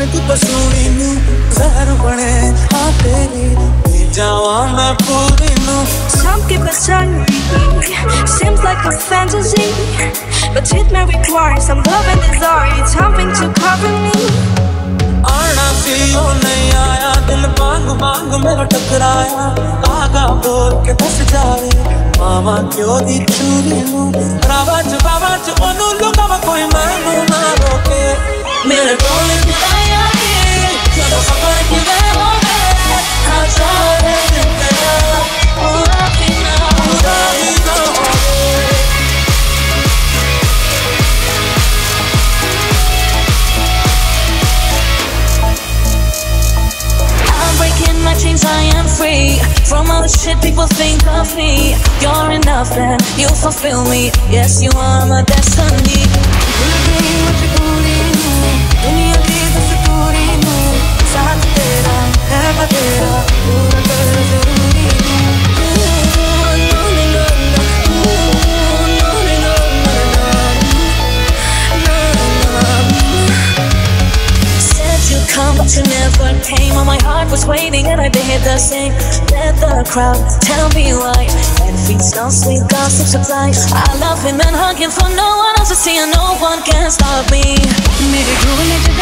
की पसूरी नू जहर बने हाँ तेरी जावा मैं पूरी नू Some keep it silent, seems like a fantasy, but it may require some love and desire, something to cover me. आना सी ओ नहीं आया दिल मांग मांग मेरा टकराया आगा बोल के बस जाए मामा क्यों दी चूरी नू बाबा च ओनू लुका कोई मैनू ना रोके मेरे कोल आया चलो सफर की वे हो गए आजाद तेरा पूरा पीना पूरा ही ना हो Breaking my chains, I am free from all the shit people think of me. You're enough and you fulfill me. Yes, you are my destiny. दुनिया की दस्तूरी नू साथ तेरा है बतेरा पूरा कर जरूरी come but you never came. Oh, my heart was waiting and I did the same. Let the crowd tell me why. And feeds no sweet gossip supply. I love him and hug him for no one else to see, and no one can stop me. मेरे ढूंढने